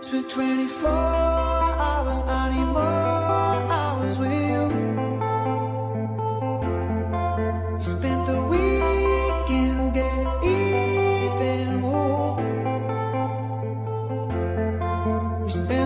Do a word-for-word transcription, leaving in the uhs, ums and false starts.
Spent twenty-four hours, I need more hours with you. You spent the weekend getting even more. We spent